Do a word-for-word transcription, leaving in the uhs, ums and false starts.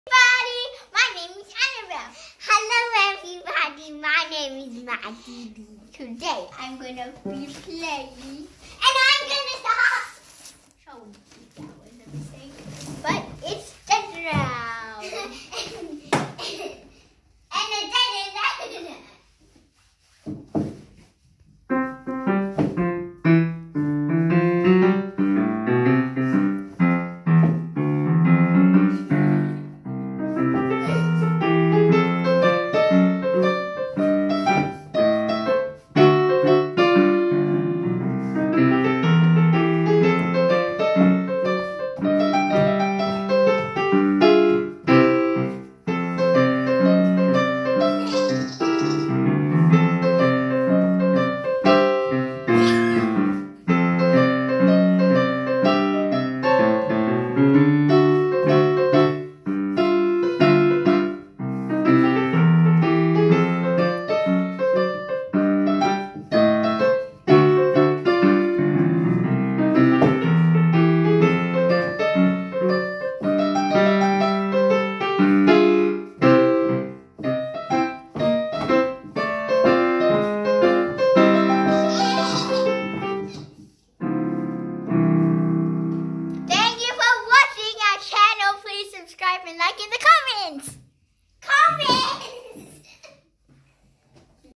My name is Annabelle. Hello everybody, my name is Maggie. Today I'm gonna be playing and I'm gonna stop. Show me that was a mistake. But it's the round. and the subscribe and like in the comments. Comment!